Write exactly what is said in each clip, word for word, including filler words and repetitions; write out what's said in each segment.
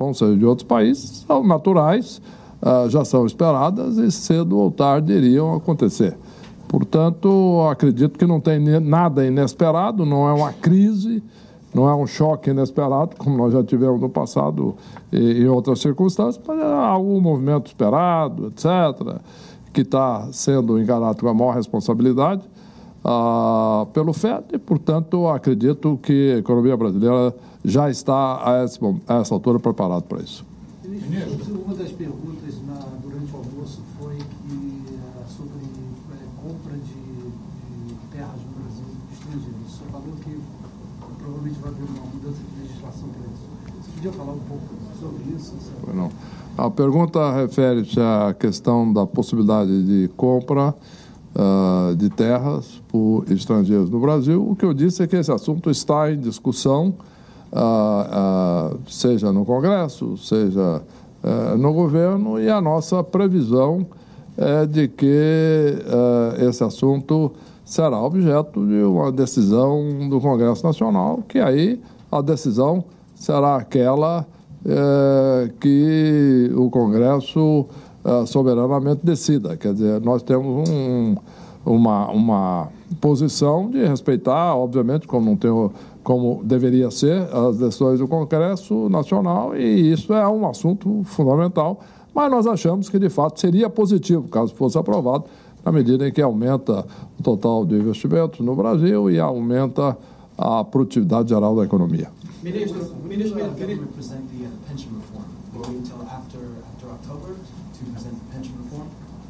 Japão, seja de outros países, são naturais, uh, já são esperadas e cedo ou tarde iriam acontecer. Portanto, acredito que não tem nada inesperado, não é uma crise, não é um choque inesperado, como nós já tivemos no passado e em outras circunstâncias, mas é algum movimento esperado, etcétera, que está sendo encarado com a maior responsabilidade uh, pelo F E D, e, portanto, acredito que a economia brasileira já está a essa, a essa altura preparada para isso. Ministro, uma das perguntas na, durante o almoço foi que, uh, sobre uh, compra de, de terras no Brasil estrangeiras. O senhor falou que provavelmente vai haver uma mudança de legislação para isso. Você podia falar um pouco sobre isso? Não. A pergunta refere-se à questão da possibilidade de compra uh, de terras por estrangeiros no Brasil. O que eu disse é que esse assunto está em discussão, Uh, uh, seja no Congresso, seja uh, no governo, e a nossa previsão é de que uh, esse assunto será objeto de uma decisão do Congresso Nacional, que aí a decisão será aquela uh, que o Congresso uh, soberanamente decida. Quer dizer, nós temos um, uma, uma posição de respeitar, obviamente, como não tem o como deveria ser, as decisões do Congresso Nacional, e isso é um assunto fundamental, mas nós achamos que, de fato, seria positivo, caso fosse aprovado, na medida em que aumenta o total de investimentos no Brasil e aumenta a produtividade geral da economia. Ministro, o ministro will present the pension reform. Will wait until after, after October to present the pension reform?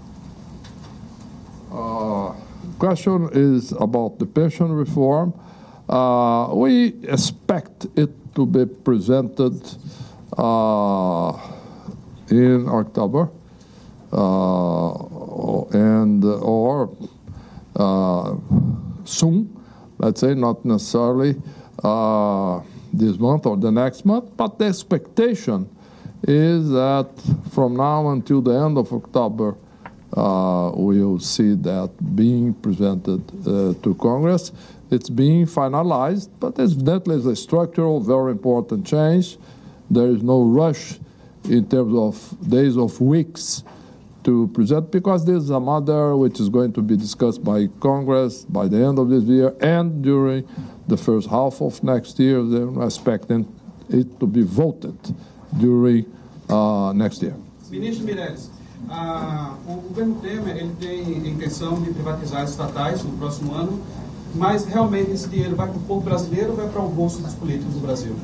Uh, question is about the pension reform. Uh, we expect it to be presented uh, in October uh, and or uh, soon, let's say, not necessarily uh, this month or the next month, but the expectation is that from now until the end of October, uh, we will see that being presented uh, to Congress. It's being finalized, but evidently it's a structural, very important change. There is no rush in terms of days of weeks to present, because this is a matter which is going to be discussed by Congress by the end of this year and during the first half of next year. They're expecting it to be voted during uh, next year. Ministro Meirelles, uh, o governo Temer ele tem intenção de privatizar estatais no próximo ano, mas realmente esse dinheiro vai para o povo brasileiro ou vai para o bolso dos políticos do Brasil?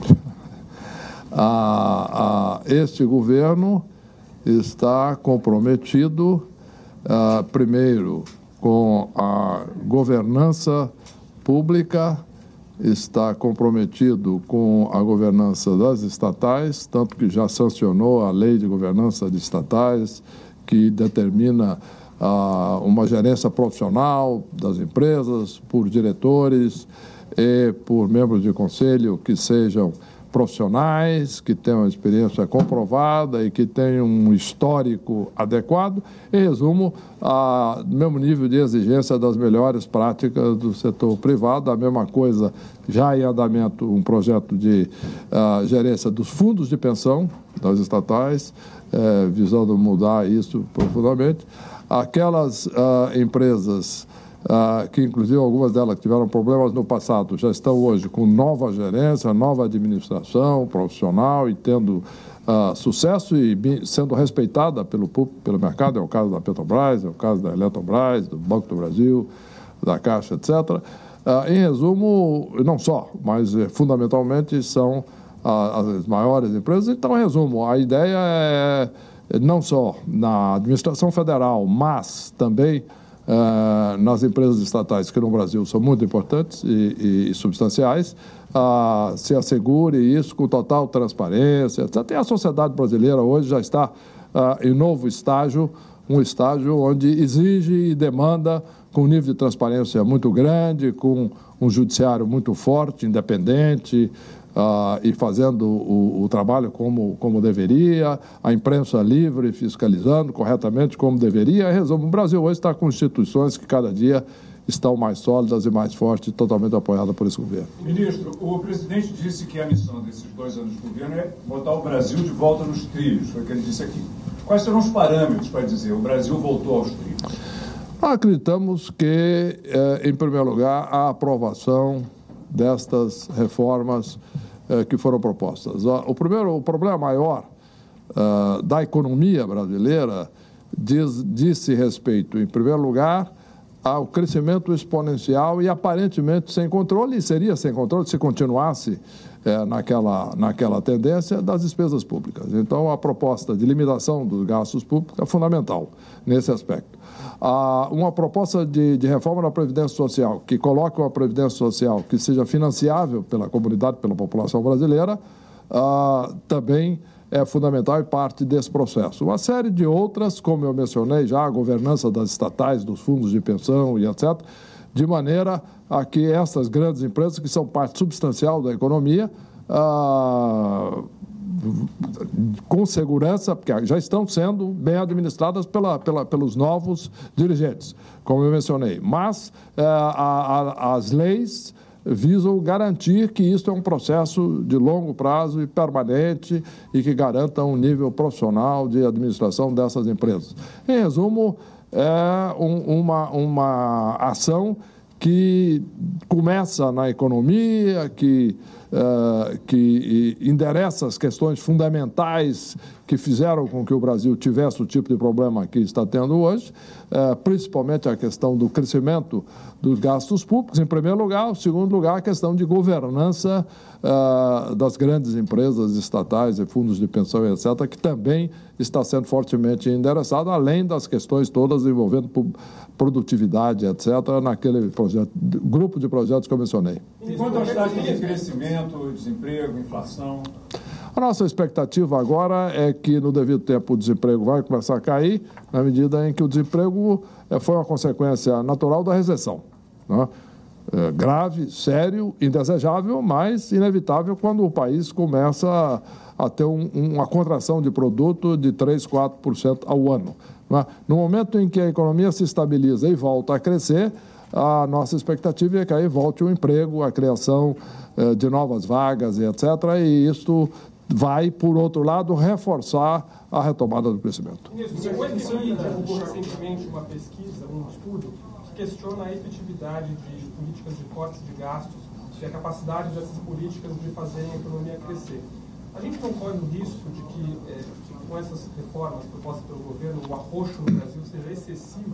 Ah, ah, este governo está comprometido, ah, primeiro, com a governança pública, está comprometido com a governança das estatais, tanto que já sancionou a lei de governança de estatais, que determina Uh, uma gerência profissional das empresas, por diretores e por membros de conselho que sejam profissionais, que tenham experiência comprovada e que tenham um histórico adequado. Em resumo, o mesmo nível de exigência das melhores práticas do setor privado, a mesma coisa, já em andamento, um projeto de uh, gerência dos fundos de pensão das estatais, uh, visando mudar isso profundamente. Aquelas uh, empresas uh, que, inclusive, algumas delas que tiveram problemas no passado, já estão hoje com nova gerência, nova administração profissional e tendo uh, sucesso e sendo respeitada pelo público, pelo mercado. É o caso da Petrobras, é o caso da Eletrobras, do Banco do Brasil, da Caixa, etcétera. Uh, em resumo, não só, mas uh, fundamentalmente são uh, as maiores empresas. Então, em resumo, a ideia é não só na administração federal, mas também uh, nas empresas estatais, que no Brasil são muito importantes e, e substanciais, uh, se assegure isso com total transparência, etcétera. E a sociedade brasileira hoje já está uh, em novo estágio, um estágio onde exige e demanda com um nível de transparência muito grande, com um judiciário muito forte, independente, Uh, e fazendo o, o trabalho como, como deveria, a imprensa livre, fiscalizando corretamente como deveria. Em resumo, o Brasil hoje está com instituições que cada dia estão mais sólidas e mais fortes, totalmente apoiadas por esse governo. Ministro, o presidente disse que a missão desses dois anos de governo é botar o Brasil de volta nos trilhos, foi o que ele disse aqui. Quais serão os parâmetros para dizer o Brasil voltou aos trilhos? Acreditamos que, em primeiro lugar, a aprovação destas reformas que foram propostas. O primeiro, o problema maior da economia brasileira diz, disse respeito, em primeiro lugar, ao crescimento exponencial e aparentemente sem controle, e seria sem controle se continuasse é, naquela, naquela tendência das despesas públicas. Então, a proposta de limitação dos gastos públicos é fundamental nesse aspecto. Ah, uma proposta de, de reforma da Previdência Social, que coloque uma Previdência Social que seja financiável pela comunidade, pela população brasileira, ah, também é fundamental e parte desse processo. Uma série de outras, como eu mencionei já, a governança das estatais, dos fundos de pensão e etcétera, de maneira a que essas grandes empresas, que são parte substancial da economia, ah, com segurança, porque já estão sendo bem administradas pela, pela, pelos novos dirigentes, como eu mencionei. Mas ah, a, a, as leis visam garantir que isso é um processo de longo prazo e permanente e que garanta um nível profissional de administração dessas empresas. Em resumo, é um, uma, uma ação que começa na economia, que, uh, que endereça as questões fundamentais que fizeram com que o Brasil tivesse o tipo de problema que está tendo hoje, uh, principalmente a questão do crescimento dos gastos públicos, em primeiro lugar. Em segundo lugar, a questão de governança uh, das grandes empresas estatais e fundos de pensão, etcétera, que também está sendo fortemente endereçada, além das questões todas envolvendo produtividade, etcétera, naquele projeto, grupo de projetos que eu mencionei. Quanto às taxas de crescimento, desemprego, inflação? A nossa expectativa agora é que, no devido tempo, o desemprego vai começar a cair, na medida em que o desemprego foi uma consequência natural da recessão, né? É grave, sério, indesejável, mas inevitável quando o país começa a, a ter um, uma contração de produto de três, quatro por cento ao ano. Né? No momento em que a economia se estabiliza e volta a crescer, a nossa expectativa é que aí volte o emprego, a criação eh, de novas vagas e etcétera, e isso vai, por outro lado, reforçar a retomada do crescimento. O F M I divulgou recentemente uma pesquisa, um estudo, que questiona a efetividade de políticas de cortes de gastos e a capacidade dessas políticas de fazerem a economia crescer. A gente não corre o risco de que, é, com essas reformas propostas pelo governo, o arroxo no Brasil seja excessivo?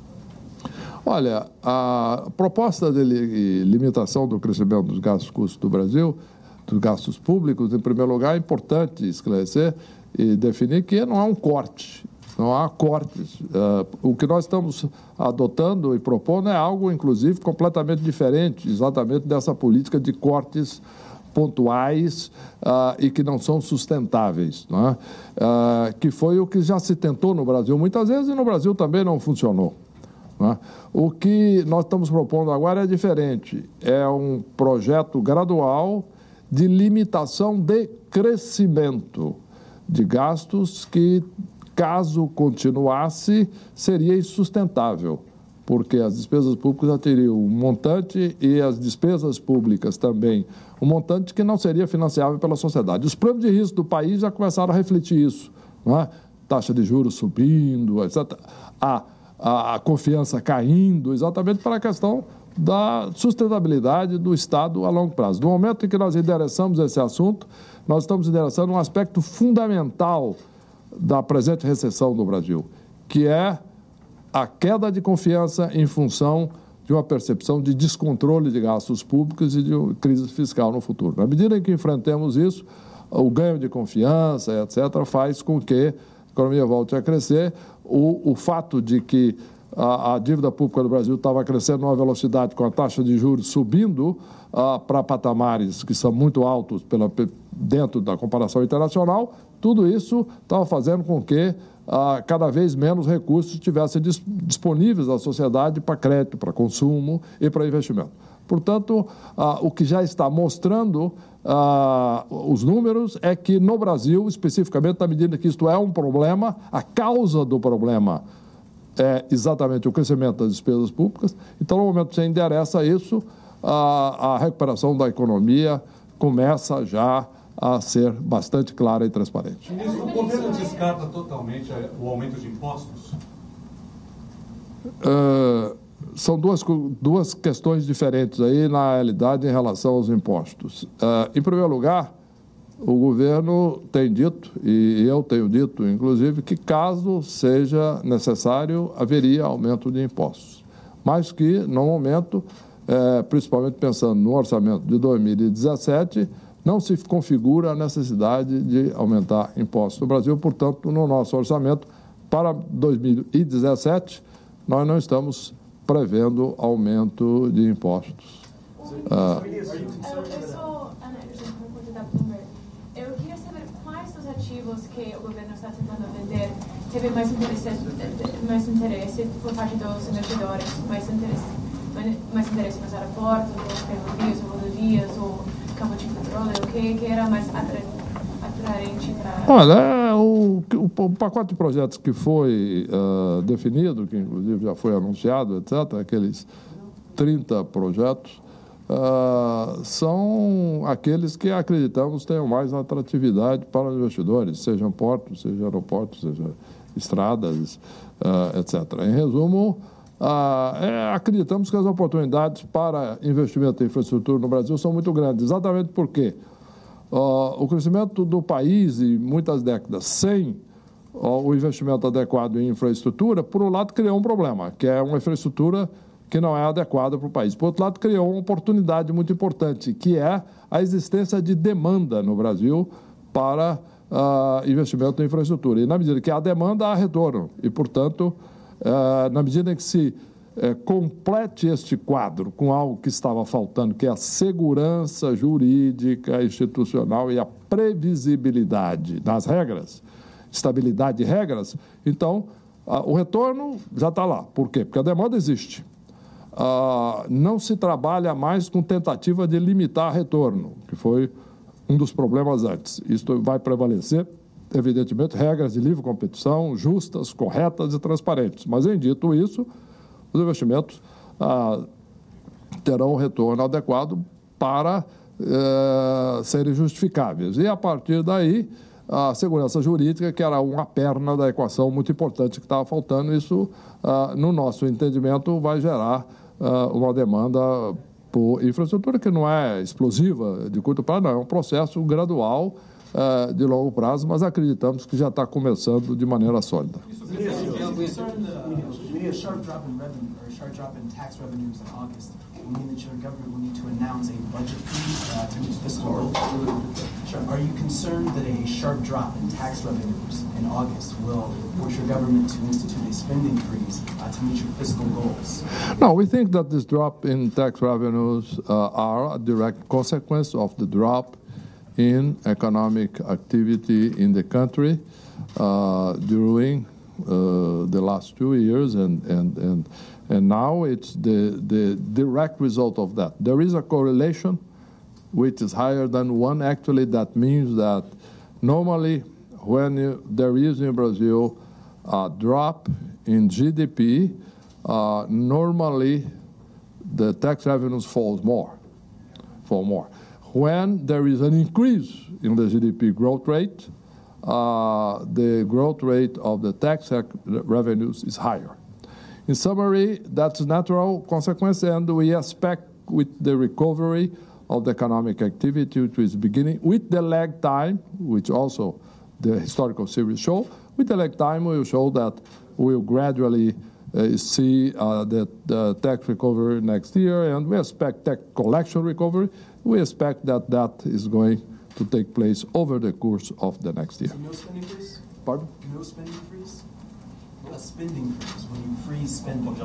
Olha, a proposta de limitação do crescimento dos gastos custos do Brasil, dos gastos públicos, em primeiro lugar, é importante esclarecer e definir que não há um corte, não há cortes. Uh, o que nós estamos adotando e propondo é algo, inclusive, completamente diferente, exatamente dessa política de cortes pontuais uh, e que não são sustentáveis, não é? uh, que foi o que já se tentou no Brasil muitas vezes e no Brasil também não funcionou. Não é? O que nós estamos propondo agora é diferente, é um projeto gradual de limitação de crescimento de gastos que, caso continuasse, seria insustentável, porque as despesas públicas já teriam um montante e as despesas públicas também um montante que não seria financiável pela sociedade. Os prêmios de risco do país já começaram a refletir isso, não é? Taxa de juros subindo, etcétera. A, a, a confiança caindo, exatamente para a questão da sustentabilidade do Estado a longo prazo. No momento em que nós endereçamos esse assunto, nós estamos endereçando um aspecto fundamental da presente recessão do Brasil, que é a queda de confiança em função de uma percepção de descontrole de gastos públicos e de crise fiscal no futuro. Na medida em que enfrentemos isso, o ganho de confiança, etcétera, faz com que a economia volte a crescer. O, o fato de que a, a dívida pública do Brasil estava crescendo numa velocidade com a taxa de juros subindo ah, para patamares que são muito altos pela, dentro da comparação internacional, tudo isso estava fazendo com que ah, cada vez menos recursos estivessem dis, disponíveis à sociedade para crédito, para consumo e para investimento. Portanto, ah, o que já está mostrando ah, os números é que no Brasil, especificamente, na medida que isto é um problema, a causa do problema é exatamente o crescimento das despesas públicas. Então, no momento que você endereça isso, a, a recuperação da economia começa já a ser bastante clara e transparente. Ministro, o governo descarta totalmente o aumento de impostos? Uh, são duas, duas questões diferentes aí, na realidade, em relação aos impostos. Uh, em primeiro lugar, o governo tem dito, e eu tenho dito, inclusive, que caso seja necessário, haveria aumento de impostos. Mas que, no momento, é, principalmente pensando no orçamento de dois mil e dezessete, não se configura a necessidade de aumentar impostos no Brasil. Portanto, no nosso orçamento para dois mil e dezessete, nós não estamos prevendo aumento de impostos. Ah, Eu sou Ana Anderson, repórter da Bloomberg. Eu queria saber quais dos ativos que o governo está tentando vender teve mais interesse, mais interesse por parte dos investidores, mais interesse, mais interesse nos aeroportos, ou ferrovias, ou rodovias, ou campo de petróleo, o que, que era mais atraente para... Olha, o, o, o pacote de projetos que foi uh, definido, que inclusive já foi anunciado, etcétera, aqueles trinta projetos, Uh, são aqueles que acreditamos tenham mais atratividade para os investidores, sejam portos, sejam aeroportos, sejam estradas, uh, etcétera. Em resumo, uh, é, acreditamos que as oportunidades para investimento em infraestrutura no Brasil são muito grandes, exatamente porque uh, o crescimento do país em muitas décadas sem uh, o investimento adequado em infraestrutura, por um lado, criou um problema, que é uma infraestrutura que não é adequada para o país. Por outro lado, criou uma oportunidade muito importante, que é a existência de demanda no Brasil para uh, investimento em infraestrutura. E na medida que há demanda, há retorno. E, portanto, uh, na medida em que se uh, complete este quadro com algo que estava faltando, que é a segurança jurídica, institucional e a previsibilidade das regras, estabilidade de regras, então uh, o retorno já está lá. Por quê? Porque a demanda existe. Uh, não se trabalha mais com tentativa de limitar retorno, que foi um dos problemas antes. Isto vai prevalecer, evidentemente, regras de livre competição, justas, corretas e transparentes. Mas, em dito isso, os investimentos uh, terão um retorno adequado para uh, serem justificáveis. E, a partir daí, a segurança jurídica, que era uma perna da equação muito importante que estava faltando, isso, uh, no nosso entendimento, vai gerar Uh, uma demanda por infraestrutura que não é explosiva de curto prazo, não, é um processo gradual uh, de longo prazo, mas acreditamos que já está começando de maneira sólida. Mean that your government will need to announce a budget freeze uh, to meet fiscal goals. Are you concerned that a sharp drop in tax revenues in August will force your government to institute a spending freeze uh, to meet your fiscal goals? No, we think that this drop in tax revenues uh, are a direct consequence of the drop in economic activity in the country uh, during uh, the last two years and and and. And now it's the, the direct result of that. There is a correlation which is higher than one. Actually, that means that normally when you, there is in Brazil a drop in G D P, uh, normally the tax revenues falls more, fall more. When there is an increase in the G D P growth rate, uh, the growth rate of the tax revenues is higher. In summary, that's a natural consequence, and we expect with the recovery of the economic activity, which is beginning, with the lag time, which also the historical series show, with the lag time we will show that we will gradually uh, see uh, the, the tax recovery next year, and we expect tax collection recovery. We expect that that is going to take place over the course of the next year. So no spending freeze? Pardon? No spending freeze? A spending freeze, when you freeze spending.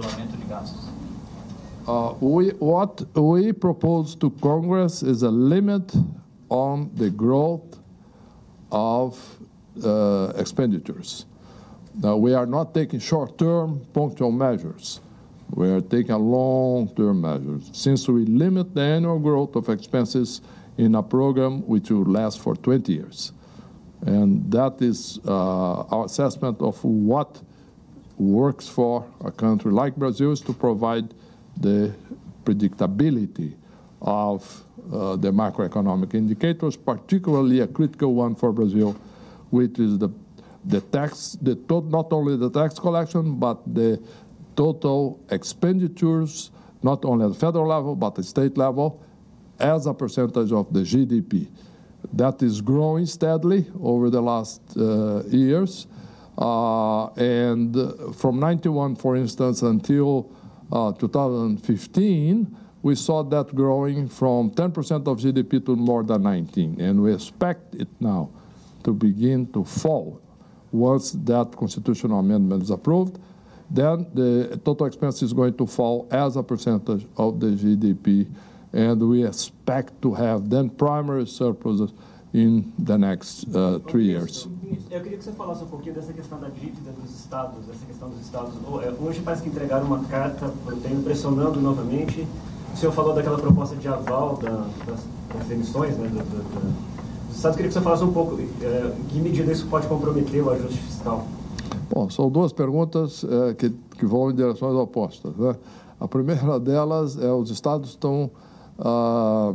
Uh, we, what we propose to Congress is a limit on the growth of uh, expenditures. Now, we are not taking short-term punctual measures. We are taking long-term measures. Since we limit the annual growth of expenses in a program which will last for twenty years. And that is uh, our assessment of what works for a country like Brazil is to provide the predictability of uh, the macroeconomic indicators, particularly a critical one for Brazil, which is the the tax, the to not only the tax collection, but the total expenditures, not only at the federal level, but the state level, as a percentage of the G D P. That is growing steadily over the last uh, years. Uh, and from ninety-one, for instance, until uh, two thousand fifteen, we saw that growing from ten percent of G D P to more than nineteen. And we expect it now to begin to fall. Once that constitutional amendment is approved, then the total expense is going to fall as a percentage of the G D P, and we expect to have then primary surpluses in the next uh, three years. Eu queria que você falasse um pouquinho dessa questão da dívida dos estados, essa questão dos estados. Hoje parece que entregaram uma carta para o Temer pressionando novamente. O senhor falou daquela proposta de aval da, das, das emissões, né, da, da, da, dos estados. Eu queria que você falasse um pouco é, em que medida isso pode comprometer o ajuste fiscal. Bom, são duas perguntas é, que, que vão em direções opostas, né? A primeira delas é os estados estão ah,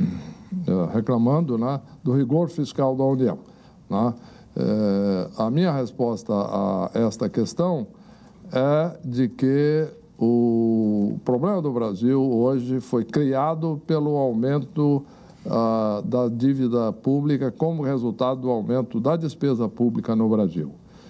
reclamando, né, do rigor fiscal da União, né? É, a minha resposta a esta questão é de que o problema do Brasil hoje foi criado pelo aumento ah, da dívida pública como resultado do aumento da despesa pública no Brasil,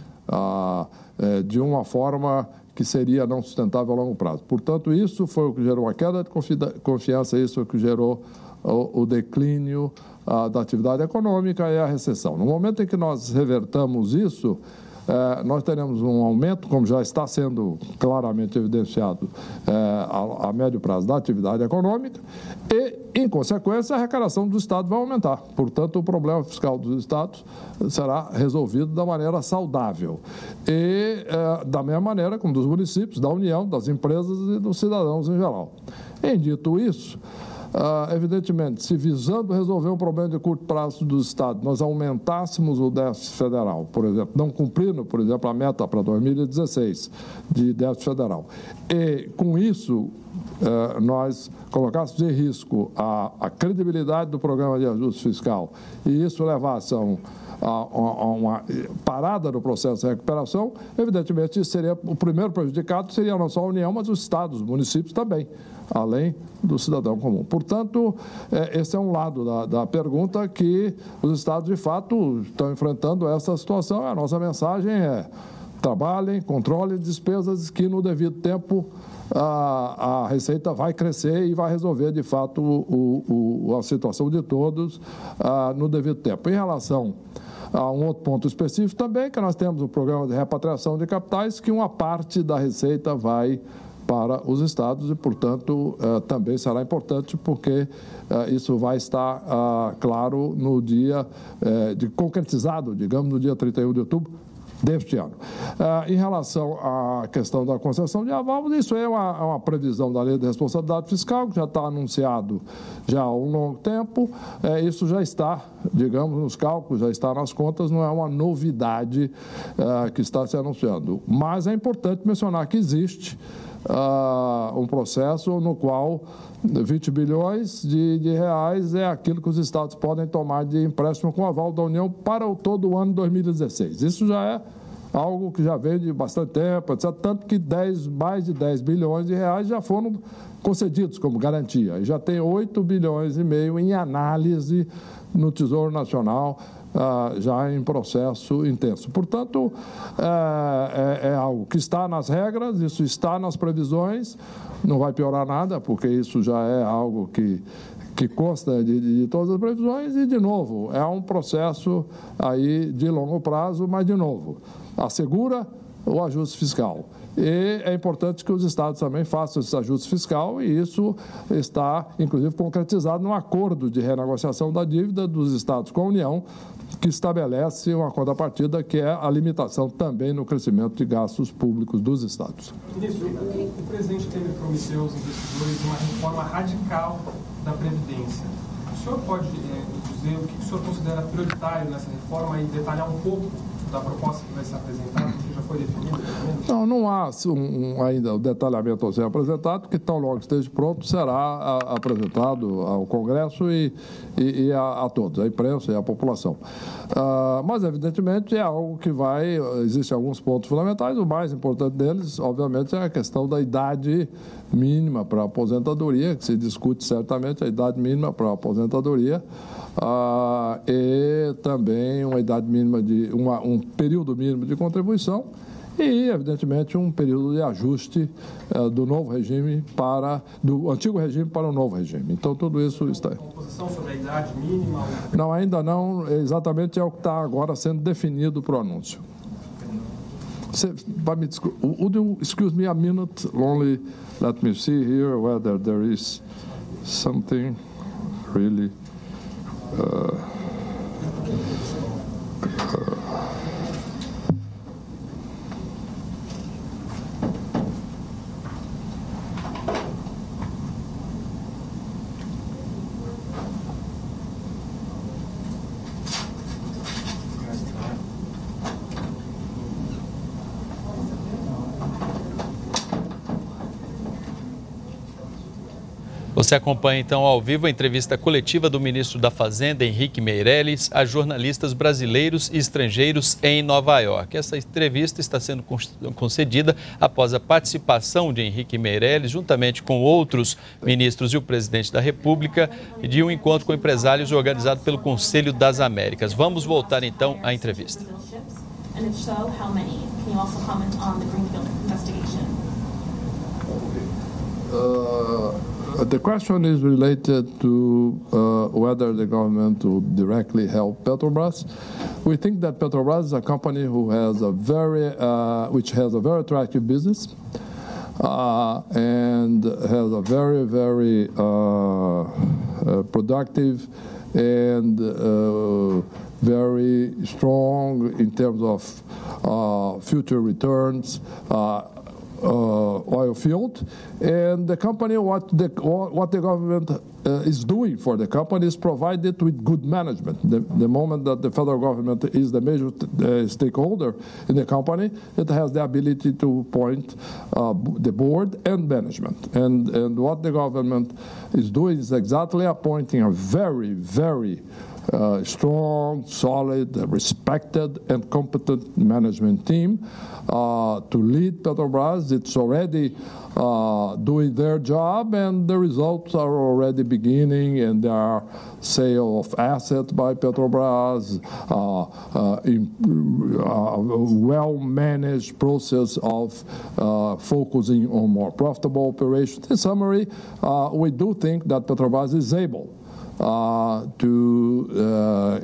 ah, é, de uma forma que seria não sustentável a longo prazo. Portanto, isso foi o que gerou a queda de confiança, isso é o que gerou o, o declínio ah, da atividade econômica e a recessão. No momento em que nós revertamos isso, eh, nós teremos um aumento, como já está sendo claramente evidenciado eh, a, a médio prazo da atividade econômica e, em consequência, a arrecadação dos estados vai aumentar. Portanto, o problema fiscal dos estados será resolvido da maneira saudável. E eh, da mesma maneira como dos municípios, da União, das empresas e dos cidadãos em geral. Em dito isso, Uh, evidentemente, se visando resolver um problema de curto prazo dos estados, nós aumentássemos o déficit federal, por exemplo, não cumprindo, por exemplo, a meta para dois mil e dezesseis de déficit federal, e com isso uh, nós colocássemos em risco a, a credibilidade do programa de ajuste fiscal e isso levasse a, um, a, a uma parada no processo de recuperação, evidentemente isso seria o primeiro prejudicado, seria não só a União, mas os estados, os municípios também, além do cidadão comum. Portanto, esse é um lado da, da pergunta que os estados, de fato, estão enfrentando essa situação. A nossa mensagem é: trabalhem, controlem despesas que, no devido tempo, a, a Receita vai crescer e vai resolver, de fato, o, o, a situação de todos a, no devido tempo. Em relação a um outro ponto específico também, que nós temos o programa de repatriação de capitais, que uma parte da Receita vai para os estados e, portanto, eh, também será importante porque eh, isso vai estar ah, claro no dia eh, de concretizado, digamos, no dia trinta e um de outubro deste ano. Ah, em relação à questão da concessão de aval, isso é uma, uma previsão da Lei de Responsabilidade Fiscal, que já está anunciado já há um longo tempo. Eh, isso já está, digamos, nos cálculos, já está nas contas, não é uma novidade eh, que está se anunciando. Mas é importante mencionar que existe Uh, um processo no qual vinte bilhões de, de reais é aquilo que os estados podem tomar de empréstimo com aval da União para o todo o ano de dois mil e dezesseis. Isso já é algo que já vem de bastante tempo, etcétera, tanto que dez, mais de dez bilhões de reais já foram concedidos como garantia. E já tem oito bilhões e meio em análise no Tesouro Nacional, Uh, já em processo intenso. Portanto, uh, é, é algo que está nas regras, isso está nas previsões, não vai piorar nada, porque isso já é algo que, que consta de, de todas as previsões e, de novo, é um processo aí de longo prazo, mas, de novo, assegura o ajuste fiscal. E é importante que os estados também façam esse ajuste fiscal e isso está, inclusive, concretizado num acordo de renegociação da dívida dos estados com a União, que estabelece uma contrapartida que é a limitação também no crescimento de gastos públicos dos estados. Ministro, o, o presidente Temer prometeu aos investidores uma reforma radical da Previdência. O senhor pode é, dizer o que o senhor considera prioritário nessa reforma e detalhar um pouco da proposta que vai ser apresentada, que já foi definida? Não, não há um, um, ainda o detalhamento a ser apresentado, porque tão logo esteja pronto, será a, apresentado ao Congresso e, e, e a, a todos, a imprensa e a população. Uh, mas, evidentemente, é algo que vai... Existem alguns pontos fundamentais, o mais importante deles, obviamente, é a questão da idade mínima para a aposentadoria, que se discute certamente a idade mínima para a aposentadoria, uh, e também uma idade mínima de... Uma, um período mínimo de contribuição, e, evidentemente, um período de ajuste uh, do novo regime para, do antigo regime para o novo regime. Então, tudo isso está... Composição sobre a idade mínima? Não, ainda não, exatamente é o que está agora sendo definido para o anúncio. Você vai me desculpar, would you excuse me a minute, only let me see here whether there is something really... Uh, uh, Você acompanha, então, ao vivo a entrevista coletiva do ministro da Fazenda, Henrique Meirelles, a jornalistas brasileiros e estrangeiros em Nova York. Essa entrevista está sendo concedida após a participação de Henrique Meirelles, juntamente com outros ministros e o presidente da República, de um encontro com empresários organizado pelo Conselho das Américas. Vamos voltar, então, à entrevista. Uh... The question is related to uh, whether the government will directly help Petrobras. We think that Petrobras is a company who has a very, uh, which has a very attractive business uh, and has a very, very uh, uh, productive and uh, very strong in terms of uh, future returns. Uh, Uh, oil field, and the company, what the what the government uh, is doing for the company is provide it with good management. The, the moment that the federal government is the major uh, stakeholder in the company, it has the ability to appoint uh, the board and management. And and what the government is doing is exactly appointing a very, very Uh, strong, solid, respected, and competent management team uh, to lead Petrobras. It's already uh, doing their job, and the results are already beginning, and there are sale of assets by Petrobras, uh, uh, in, uh, well-managed process of uh, focusing on more profitable operations. In summary, uh, we do think that Petrobras is able Uh, to uh,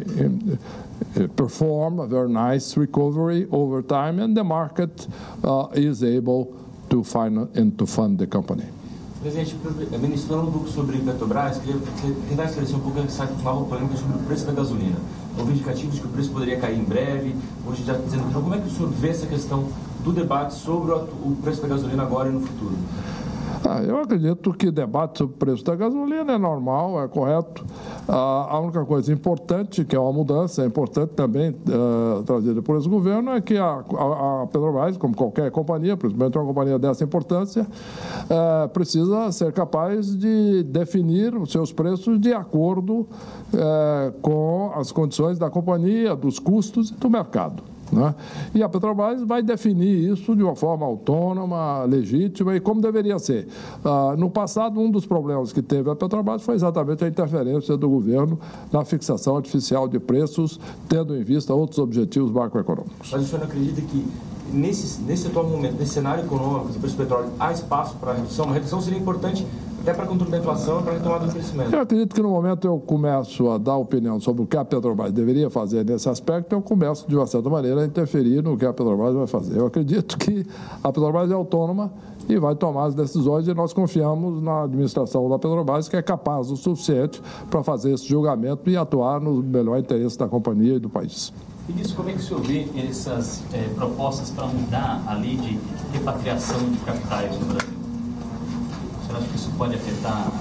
perform a very nice recovery over time, and the market uh, is able to find and to fund the company. Presidente, ministro, falando um pouco sobre Petrobras, queria tentar esclarecer um pouco essa nova polêmica sobre o preço da gasolina. Houve indicativos de que o preço poderia cair em breve, hoje já dizendo, então como é que o senhor vê essa questão do debate sobre o preço da gasolina agora e no futuro? Ah, eu acredito que debate sobre o preço da gasolina é normal, é correto. Ah, a única coisa importante, que é uma mudança, é importante também uh, trazida por esse governo, é que a, a, a Petrobras, como qualquer companhia, principalmente uma companhia dessa importância, uh, precisa ser capaz de definir os seus preços de acordo uh, com as condições da companhia, dos custos e do mercado. Né? E a Petrobras vai definir isso de uma forma autônoma, legítima e como deveria ser. Ah, no passado, um dos problemas que teve a Petrobras foi exatamente a interferência do governo na fixação artificial de preços, tendo em vista outros objetivos macroeconômicos. Mas o senhor acredita que nesse, nesse atual momento, nesse cenário econômico do preço do petróleo, há espaço para redução? Uma redução seria importante até para controle da inflação e para a retomada do crescimento. Eu acredito que no momento eu começo a dar opinião sobre o que a Petrobras deveria fazer nesse aspecto, eu começo, de uma certa maneira, a interferir no que a Petrobras vai fazer. Eu acredito que a Petrobras é autônoma e vai tomar as decisões e nós confiamos na administração da Petrobras, que é capaz o suficiente para fazer esse julgamento e atuar no melhor interesse da companhia e do país. E disso, como é que o senhor vê essas é, propostas para mudar a lei de repatriação de capitais no Brasil? Você acha que isso pode afetar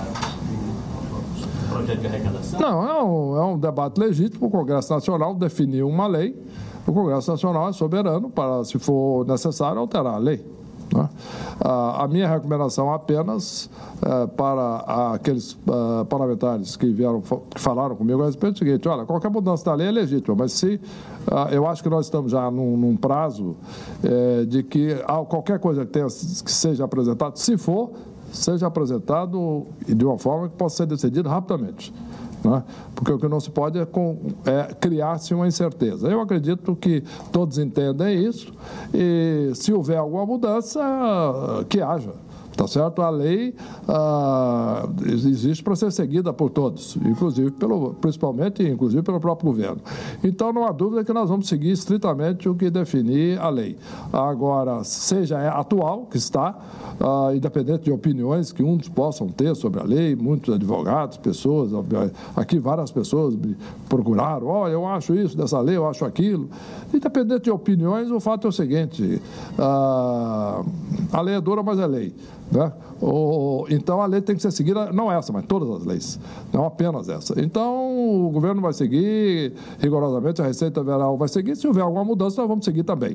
o projeto de arrecadação? Não, é um, é um debate legítimo. O Congresso Nacional definiu uma lei o Congresso Nacional é soberano para, se for necessário, alterar a lei. Né? A minha recomendação apenas é, para aqueles uh, parlamentares que vieram, que falaram comigo a respeito do seguinte: olha, qualquer mudança da lei é legítima, mas se uh, eu acho que nós estamos já num, num prazo é, de que ah, qualquer coisa que, tenha, que seja apresentada, se for, seja apresentado de uma forma que possa ser decidida rapidamente. Né? Porque o que não se pode é, é criar-se uma incerteza. Eu acredito que todos entendem isso e, se houver alguma mudança, que haja. Tá certo? A lei ah, existe para ser seguida por todos, inclusive pelo, principalmente inclusive pelo próprio governo. Então, não há dúvida que nós vamos seguir estritamente o que definir a lei. Agora, seja atual, que está, ah, independente de opiniões que uns possam ter sobre a lei, muitos advogados, pessoas, aqui várias pessoas me procuraram: olha, eu acho isso dessa lei, eu acho aquilo. Independente de opiniões, o fato é o seguinte: ah, a lei é dura, mas é lei. Né? O, então a lei tem que ser seguida, não essa, mas todas as leis, não apenas essa. Então o governo vai seguir rigorosamente, a Receita Federal vai seguir. Se houver alguma mudança, nós vamos seguir também.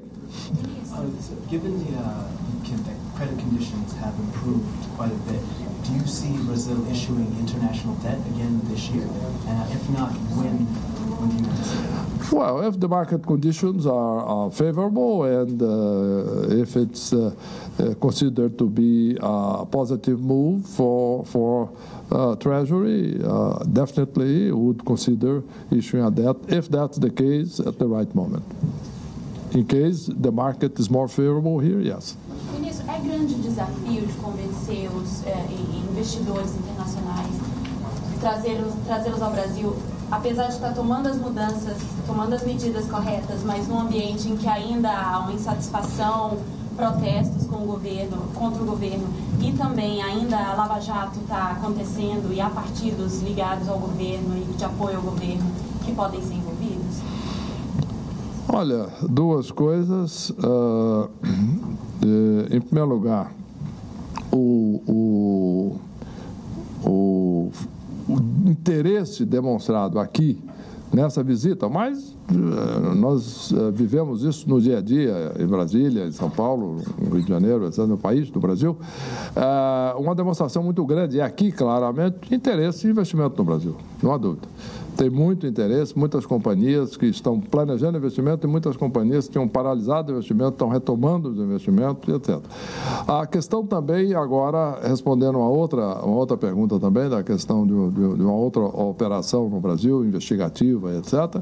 Given the, uh, the credit conditions have improved quite a bit, do you see Brazil issuing international debt again this year? Uh, if not, when? Well, if the market conditions are, are favorable and uh, if it's uh, uh, considered to be a positive move for for uh, Treasury, uh, definitely would consider issuing a debt if that's the case at the right moment. In case the market is more favorable here, yes. Ministro, é grande o desafio de convencer os eh, investidores internacionais, trazê-los trazê-los ao Brasil, apesar de estar tomando as mudanças, tomando as medidas corretas, mas num ambiente em que ainda há uma insatisfação, protestos com o governo, contra o governo, e também ainda a Lava Jato está acontecendo e há partidos ligados ao governo e de apoio ao governo que podem ser envolvidos? Olha, duas coisas. Uh, em primeiro lugar, o, o, o o interesse demonstrado aqui nessa visita, mas uh, nós uh, vivemos isso no dia a dia, em Brasília, em São Paulo, no Rio de Janeiro, no país, no Brasil, uh, uma demonstração muito grande, e aqui, claramente, de interesse e investimento no Brasil, não há dúvida. Tem muito interesse, muitas companhias que estão planejando investimento e muitas companhias que tinham paralisado o investimento, estão retomando os investimentos, etcétera. A questão também, agora, respondendo uma outra, uma outra pergunta também, da questão de, de, de uma outra operação no Brasil, investigativa, etcétera.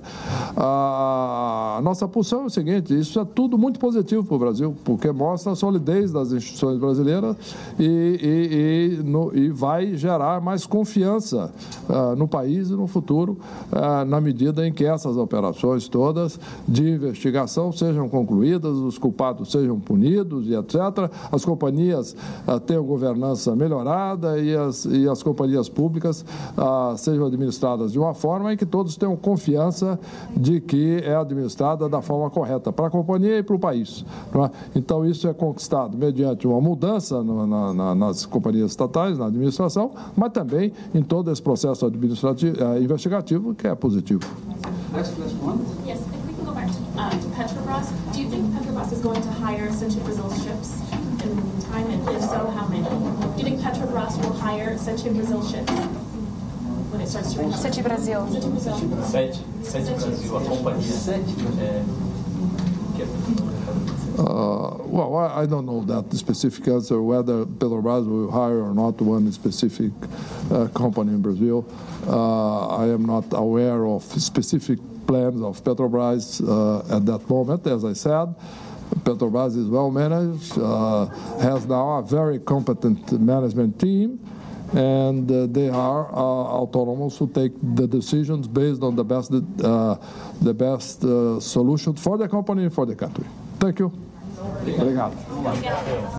A, a nossa posição é o seguinte: isso é tudo muito positivo para o Brasil, porque mostra a solidez das instituições brasileiras e, e, e, no, e vai gerar mais confiança uh, no país e no futuro, na medida em que essas operações todas de investigação sejam concluídas, os culpados sejam punidos e etcétera. As companhias uh, tenham governança melhorada e as, e as companhias públicas uh, sejam administradas de uma forma em que todos tenham confiança de que é administrada da forma correta para a companhia e para o país. Não é? Então, isso é conquistado mediante uma mudança no, na, na, nas companhias estatais, na administração, mas também em todo esse processo administrativo, uh, investigativo, que é positivo. Next, next one. Yes, if we can go back to um, Petrobras, do you think Petrobras is going to hire Centro Brasil ships in the meantime, and if so, how many? Do you think Petrobras will hire Centro Brasil ships when it starts to recover? Centro Brasil. Centro Brasil. Sete, Sete Brasil, a companhia. Sete. É, que é Uh, well, I don't know that specific answer, whether Petrobras will hire or not one specific uh, company in Brazil. Uh, I am not aware of specific plans of Petrobras uh, at that moment. As I said, Petrobras is well managed, uh, has now a very competent management team, and uh, they are uh, autonomous to take the decisions based on the best, uh, the best uh, solution for the company and for the country. Thank you. Obrigado.